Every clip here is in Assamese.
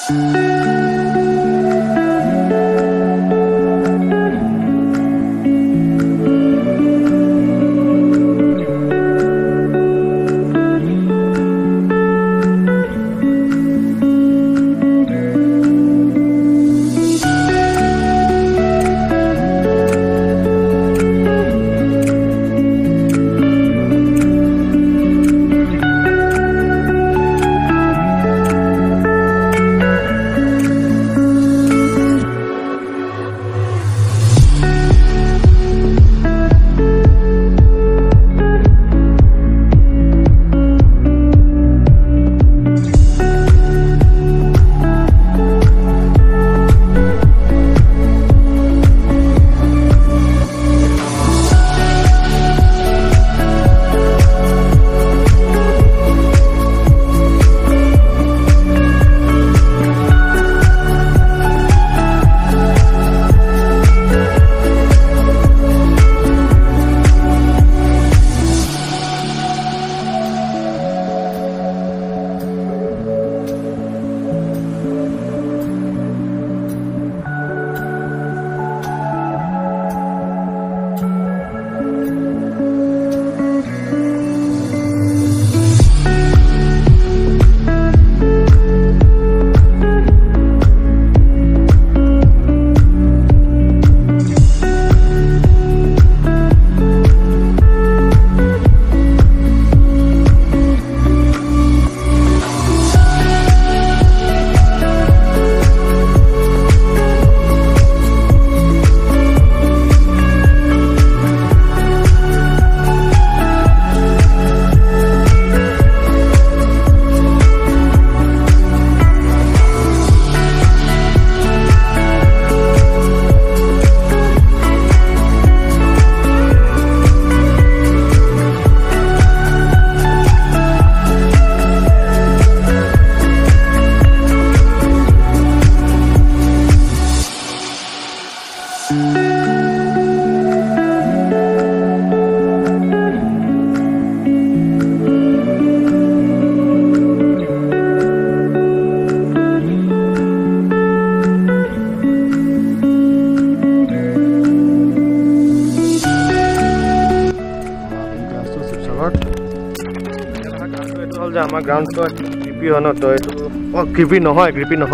আমাৰ গ্ৰাউণ্ডটো গ্ৰিপি হয় ন তো এইটো গ্ৰিপি নহয়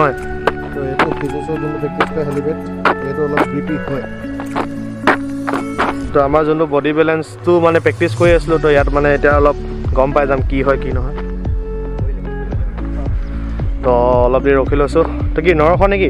তো এইটো ফিজিক্সৰ যোনটো প্ৰেক্টিছ কৰে হেলিপেড এইটো অলপ গ্ৰিপি হয় তো আমাৰ যোনটো বডি বেলেঞ্চটো মানে প্ৰেক্টিছ কৰি আছিলোঁ তো ইয়াত মানে এতিয়া অলপ গম পাই যাম কি হয় কি নহয় তো অলপ দেৰি ৰখি লৈছোঁ তো কি নৰখ নেকি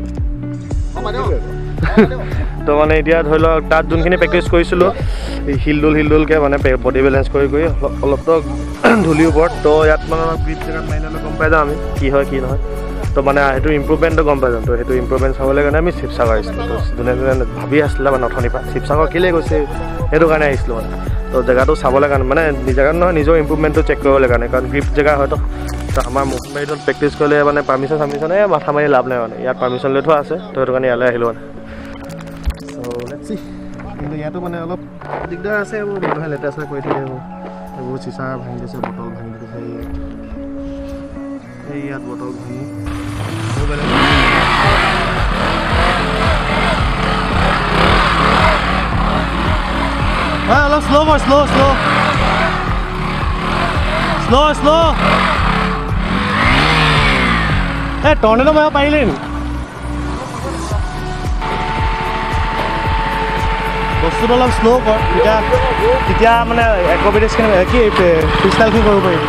তো মানে এতিয়া ধৰি লওক তাত যোনখিনি প্ৰেক্টিছ কৰিছিলোঁ হিলডুলকৈ মানে বডি বেলেঞ্চ কৰি অলপতো ধূলিৰ ওপৰত তো ইয়াত মানে অলপ গ্ৰিপ জেগাত মাৰিলে গম পাই যাম আমি কি হয় কি নহয় তো মানে সেইটো ইম্প্ৰুভমেণ্টটো গম পাই যাম তো সেইটো ইম্প্ৰুভমেণ্ট চাবলৈ কাৰণে আমি শিৱসাগৰ আহিছিলোঁ তো যোনে যোনে ভাবি আছিলে মানে অথনিৰ পৰা শিৱসাগৰ কেলৈ গৈছে সেইটো কাৰণে আহিছিলোঁ মানে তো জেগাটো চাবলৈ কাৰণে মানে জেগাত নহয় নিজৰ ইম্প্ৰুভমেণ্টটো চেক কৰিবলৈ কাৰণে কাৰণ গ্ৰিপ জেগা হয়তো তো আমাৰ মুভমেণ্টত প্ৰেক্টিছ কৰিলে মানে পাৰ্মিশ্যন মাথা মাৰি লাভ নাই মানে ইয়াত পাৰ্মিশ্যন লৈ থোৱা আছে তো সেইটো কাৰণে ইয়ালৈ আহিলোঁ মানে কিন্তু ইয়াতো মানে অলপ দিগদাৰ আছে এইবোৰ মানুহে লেতেৰা চেতেৰা কৰি থাকে এইবোৰ চিচা ভাঙি দিছে বটল ভাঙি দিছে এই ইয়াত বটল ভাঙি অলপ শ্ল' এই টৰ্নেডো মাৰিব পাৰিলি নি বস্তুটো অলপ শ্ল' কৰ তেতিয়া মানে এক্ৰবেটিক্সখিনি কি ফ্ৰীষ্টাইলখিনি কৰিব পাৰিবি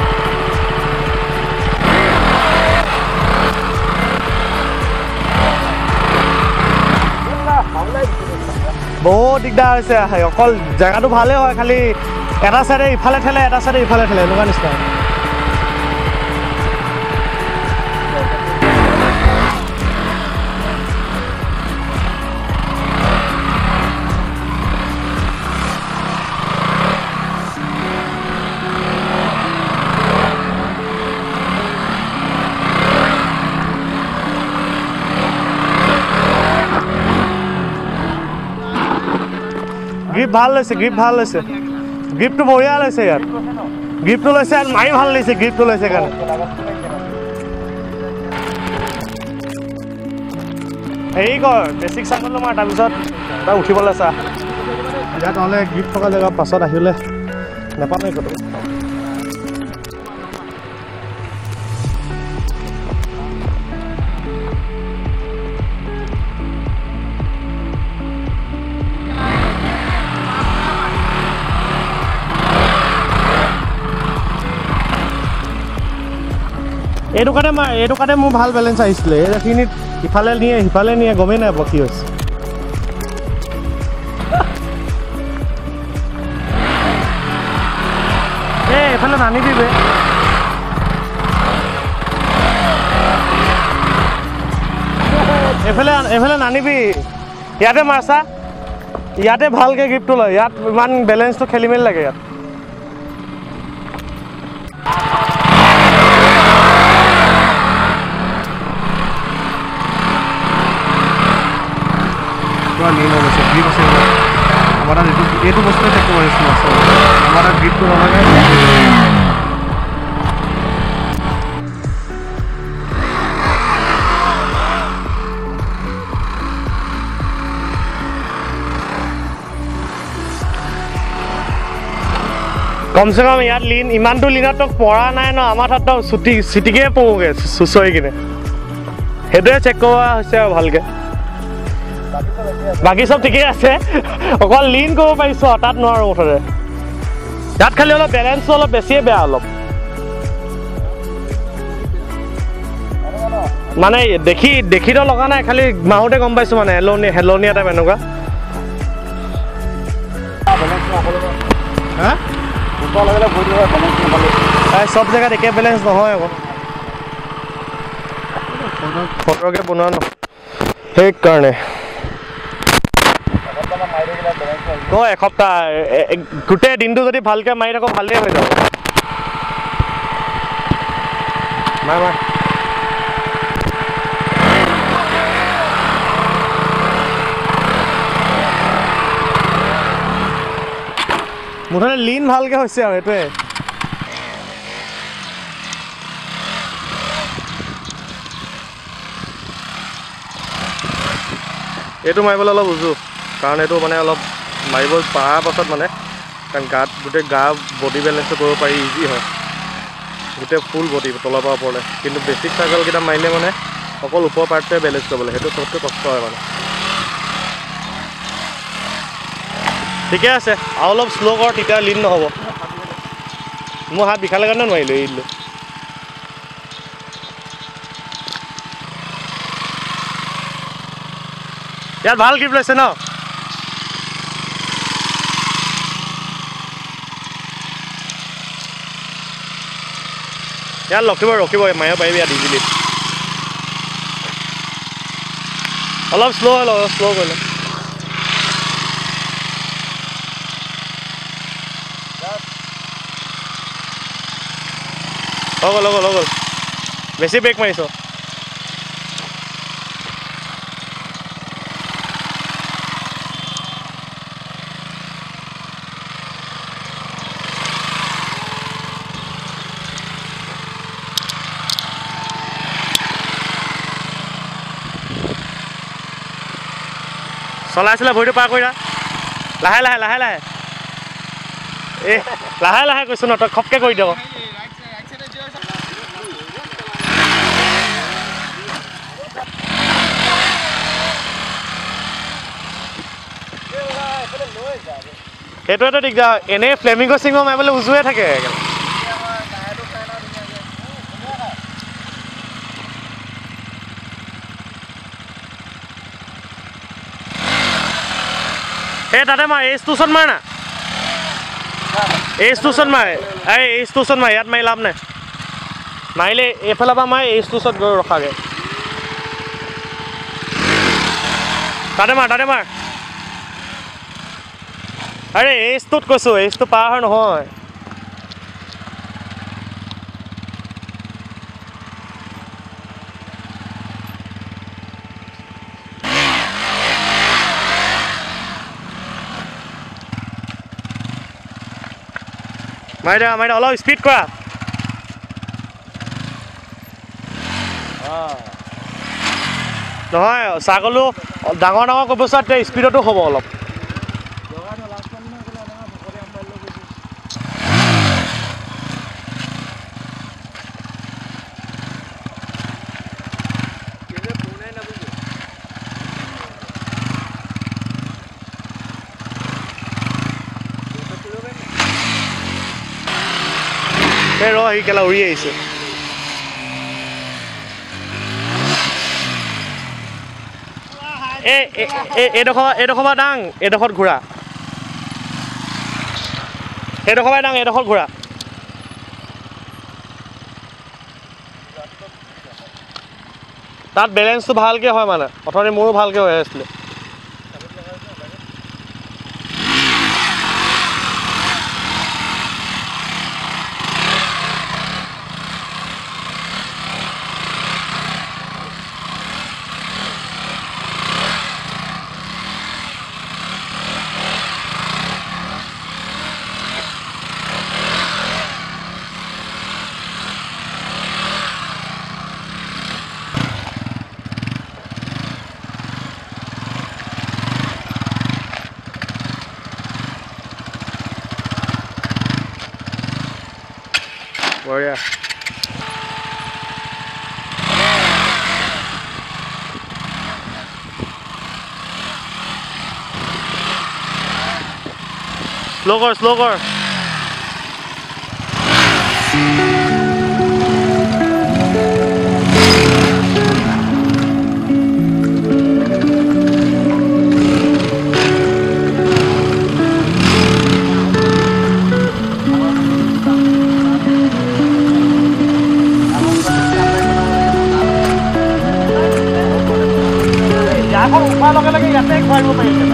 বহুত দিগদাৰ হৈছে অকল জেগাটো ভালেই হয় খালি এটা চাইডে ইফালে ঠেলে এটা চাইডে ইফালে ঠেলে এনেকুৱা নিচিনা গ্ৰিপ ভাল লৈছে গ্ৰিপটো বঢ়িয়া লৈছে ইয়াত গ্ৰিপটো লৈছে আৰু মাৰি ভাল লৈছে গ্ৰিপটো লৈছে কাৰণে হেৰি কৰ বেছিক চাইকেলটো মাৰ তাৰপিছত তই উঠিবলৈ চা ইয়াত নহ'লে গ্ৰীপ থকা জেগা পাছত আহিলে নাপামেই ক'তো এইটো কাৰণে মোৰ ভাল বেলেঞ্চ আহিছিলে এইখিনিত ইফালে নিয়ে সিফালে নিয়ে গমেই নাই কি হৈছে এইফালে নানিবি বে এইফালে নানিবি ইয়াতে মাৰছা ইয়াতে ভালকৈ গ্ৰিপটো লয় ইয়াত ইমান বেলেঞ্চটো খেলি মেলি লাগে ইয়াত আমাৰ এইটো বস্তুৱে চেক কৰিছোঁ আমাৰ গ্ৰিপটো নালাগে কমচে কম ইয়াত লিন ইমানটো লিনত তোক পৰা নাই ন আমাৰ তাত চিটিকে পৰোগে চুচৰি কিনে সেইটোৱে চেক কৰা হৈছে আৰু ভালকৈ বাকী চব ঠিকেই আছে অকল লিন কৰিব পাৰিছোঁ তাত নোৱাৰোঁ মুঠতে ইয়াত খালি অলপ বেলেঞ্চটো অলপ বেছিয়ে বেয়া অলপ মানে দেখিতো লগা নাই খালি মাহোঁতে গম পাইছোঁ মানে হেলনীয়া টাইপ এনেকুৱা চব জেগাত একে বেলেঞ্চ নহয় আকৌ ফটোকে বনোৱা ন সেইকাৰণে এসপ্তাহ গোটেই দিনটো যদি ভালকৈ মাৰি থাকোঁ ভালেই হৈ যাব মাৰ মুঠতে লিন ভালকৈ হৈছে আৰু এইটোৱে এইটো মাৰিবলৈ অলপ উজু কাৰণ এইটো মানে অলপ মাৰিব পৰাৰ পাছত মানে কাৰণ গাত গোটেই বডি বেলেঞ্চটো কৰিব পাৰি ইজি হয় গোটেই ফুল বডি তলৰ পৰা ওপৰলৈ কিন্তু বেছিক চাইকেলকেইটা মাৰিলে মানে অকল ওপৰ পাৰ্টটোৱে বেলেঞ্চ কৰিবলৈ সেইটো চবতকৈ কষ্ট হয় মানে ঠিকে আছে আৰু অলপ শ্ল' কৰ তেতিয়া লিন নহ'ব মোৰ হাত বিষালে কাৰণে নোৱাৰিলোঁ এৰি দিলোঁ ইয়াত ভাল গ্ৰিপ লৈছে ন ইয়াত ৰখিব মাৰিব পাৰিবি ইয়াত ইজিলি অলপ শ্ল' হ'ল অলপ শ্ল' কৰিলে হৈ গ'ল বেছি ব্ৰেক মাৰিছ চলাইছিলে ভৰিটো পাৰ কৰি লাহে লাহে কৈছোঁ ন তই খপকৈ কৰি দিয়ক সেইটোৱেতো দিগদাৰ এনেই ফ্লেমিংগ চিংগ মাৰিবলৈ উজুৱে থাকে এই তাতে মাৰ এইচটো ওচৰত মাৰ না এইচটো ওচৰত মাৰ এইচটো ওচৰত মাৰ ইয়াত মাৰি লাভ নাই মাৰিলে এইফালৰ পৰা মাৰ এইচটো ওচৰত গৈ ৰখাগে তাতে মাৰ আৰে এইচটোত কৈছোঁ এইচটো পাৰ হয় নহয় মাৰি দে অলপ স্পীড কৰা নহয় ছাগলো ডাঙৰ ডাঙৰ কৰিব চাতে স্পীডতো হ'ব অলপ ৰ সি কেলা উৰি আহিছে এইডোখৰ পৰা ডাং এইডোখৰত ঘূৰা এইডোখৰ পৰা ডাং এইডোখৰত ঘূৰা তাত বেলেঞ্চটো ভালকৈ হয় মানে অথনি মোৰো ভালকৈ হৈ আছিলে বঢ়িয়া শ্ল' কৰ লগে লগে ইয়াতে খুৱাই দিব পাৰিছে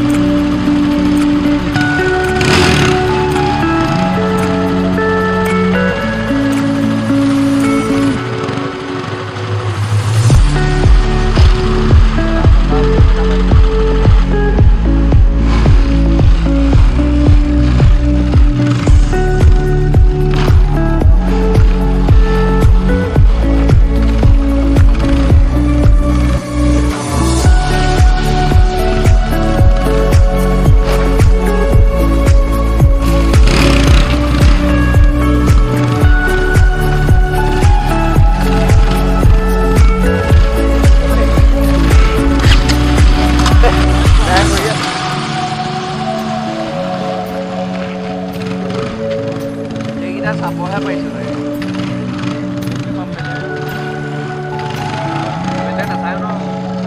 চাপহে পাইছোঁ নাচায় ন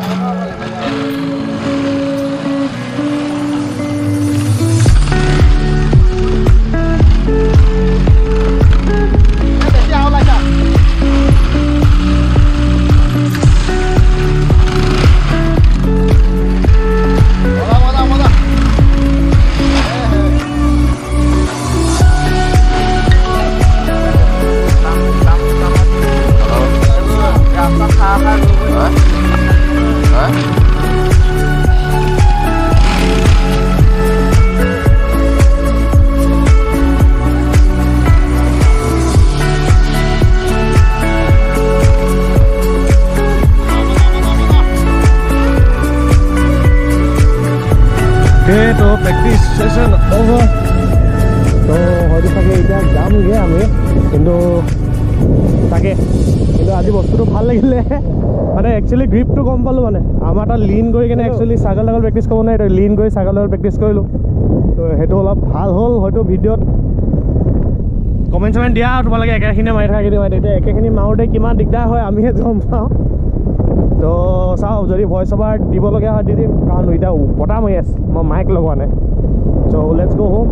तो प्रैक्टिस सेशन ओवर तो हयতো থাকে এতিয়া যামগে আমি কিন্তু তাকে কিন্তু আজি বস্তুটো ভাল লাগিলে মানে একচুয়ালি গ্ৰিপটো কম পালো মানে আমাৰ তা লিন কৰি কেনে একচুয়ালি সাগৰ লগৰ প্ৰেক্টিস কৰিব নাই লিন কৰি সাগৰ লগৰ প্ৰেক্টিস কৰিলো তো হেতু অলপ ভাল হ'ল হয়তো ভিডিওত কমেন্ট দিয়া তোমালোকে একেখিনি মাৰি থাকি দিবা তেতিয়া একেখিনি মাউতে কিমান দিগদাৰ হয় আমিহে গম পাওঁ তো চাও যদি ভয়েস ওভার দিব লগা হয় দিম কাৰণ এটা পটা মাৰি আছে মই মাইক লগোৱা নাই সো লেটস গো হোম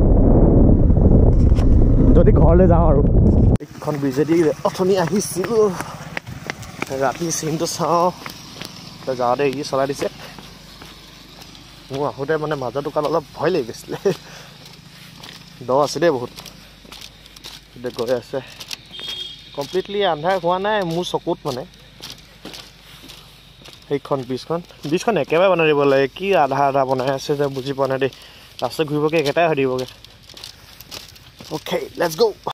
যদি ঘৰলৈ যাওঁ আৰু এখন বিজেডি অথনি আহিছিলোঁ ৰাতি চিনটো চাওঁ তো যাওঁতে ই চলাই দিছে মোৰ আহোঁতে মানে মাজতো কাল অলপ ভয় লাগি গৈছিলে দ আছে দেই বহুত এতিয়া গৈ আছে কমপ্লিটলি আন্ধাৰ হোৱা নাই মোৰ চকুত মানে এইখন ব্ৰিজখন একেবাৰে বনাই দিব লাগে কি আধা আধা বনাই আছে যে বুজি পোৱা নাই দেই ৰাস্তা ঘূৰিবগৈ একেটাই হৈ দিবগৈ অ'কে লেটছ গো